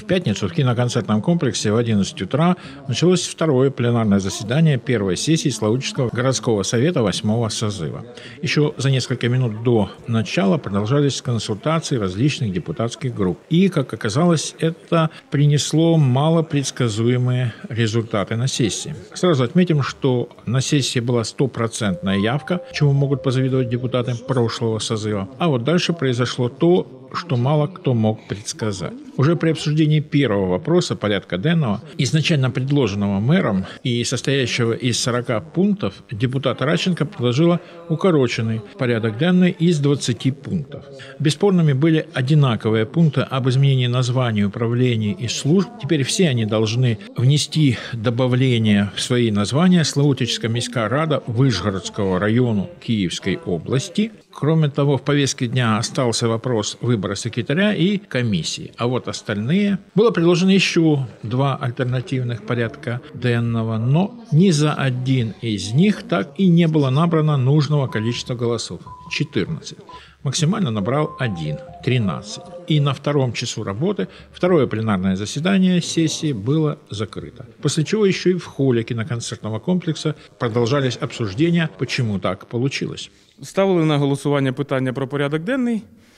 пятницу в киноконцертном комплексе в 11 утра началось второе пленарное заседание первой сессии Славутичского городского совета 8-го созыва. Еще за несколько минут до начала продолжались консультации различных депутатских групп. И, как оказалось, это принесло малопредсказуемые результаты на сессии. Сразу отметим, что на сессии была 100% явка, чему могут позавидовать депутаты прошлого созыва. А вот дальше произошло то, что мало кто мог предсказать. Уже при обсуждении первого вопроса порядка денного, изначально предложенного мэром и состоящего из 40 пунктов, депутат Радченко предложила укороченный порядок денный из 20 пунктов. Бесспорными были одинаковые пункты об изменении названий управлений и служб. Теперь все они должны внести добавление в свои названия Славутичская міська рада Вышгородского района Киевской области. Кроме того, в повестке дня остался вопрос выбора секретаря и комиссии. А вот остальные... Было предложено еще 2 альтернативных порядка денного, но ни за один из них так и не было набрано нужного количества голосов – 14. Максимально набрал 1 – 13. И на втором часу работы второе пленарное заседание сессии было закрыто. После чего еще и в холле киноконцертного комплекса продолжались обсуждения, почему так получилось. Ставили на голосування питання про порядок денний,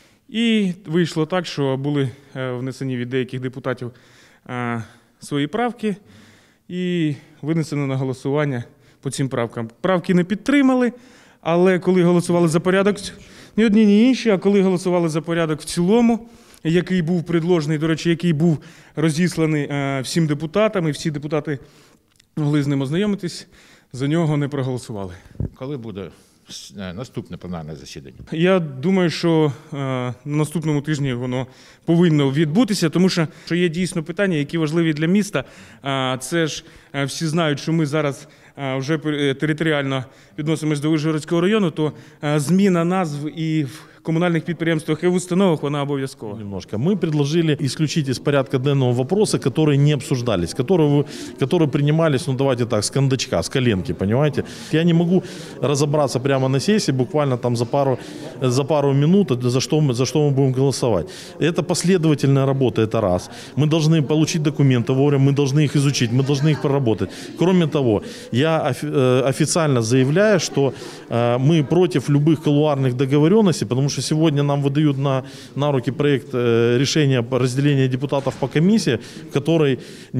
і вийшло так, що були внесені від деяких депутатів свої правки, і винесено на голосування по цим правкам. Правки не підтримали, але коли голосували за порядок, ні одні, ні інші, а коли голосували за порядок в цілому, який був предложений, до речі, який був розісланий всім депутатам, і всі депутати могли з ним ознайомитись, за нього не проголосували. Коли буде наступне пленарне засідання? Я думаю, що на наступному тижні воно повинно відбутися, тому що є дійсно питання, які важливі для міста. Це ж всі знають, що ми зараз вже територіально відносимось до Вишгородського району, то зміна назв і в коммунальных предприятиях и в установах, она обов'язкова. Немножко. Мы предложили исключить из порядка денного вопросы, которые не обсуждались, которые принимались, ну давайте так, с кондачка, с коленки, понимаете. Я не могу разобраться прямо на сессии, буквально там за пару минут, за что мы будем голосовать. Это последовательная работа, это раз. Мы должны получить документы вовремя, мы должны их изучить, мы должны их проработать. Кроме того, я официально заявляю, что мы против любых коллуарных договоренностей, потому что сегодня нам выдают на руки проект решения по разделению депутатов по комиссии, в которой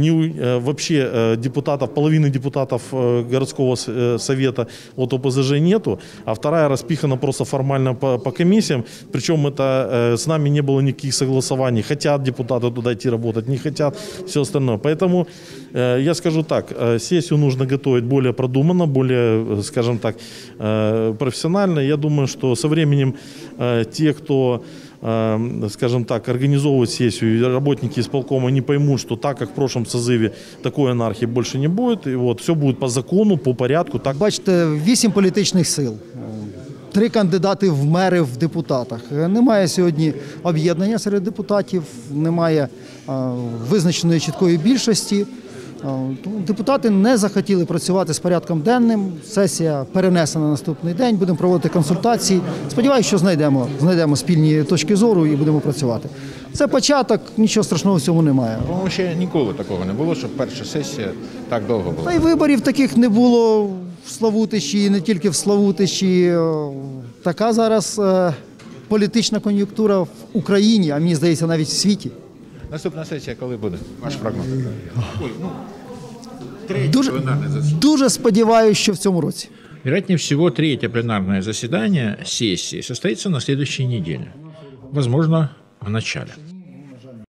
вообще половины депутатов городского совета от ОПЗЖ нету, а вторая распихана просто формально по комиссиям, причем это с нами не было никаких согласований, хотят депутаты туда идти работать, не хотят, все остальное. Поэтому я скажу так, сессию нужно готовить более продуманно, более, скажем так, профессионально. Я думаю, что со временем те, кто, скажем так, организовывает сессию, и работники исполкома не поймут, что так, как в прошлом созыве, такой анархии больше не будет. И вот все будет по закону, по порядку. Так. Бачите, 8 політичних сил, 3 кандидати в мери в депутатах. Немає сьогодні об'єднання серед депутатів, немає визначеної чіткої більшості. Депутати не захотіли працювати з порядком денним, сесія перенесена на наступний день, будемо проводити консультації. Сподіваюся, що знайдемо спільні точки зору і будемо працювати. Це початок, нічого страшного в цьому немає. Ну, ще ніколи такого не було, щоб перша сесія так довго була. Та й виборів таких не було в Славутичі, і не тільки в Славутичі. Така зараз політична кон'юнктура в Україні, а мені здається, навіть в світі. Наступна сесія коли буде? Ваш прогноз? Дуже сподіваюся, що в цьому році. Вероятнее всего, третье пленарное заседание сессии состоится на следующей неделе. Возможно, в начале.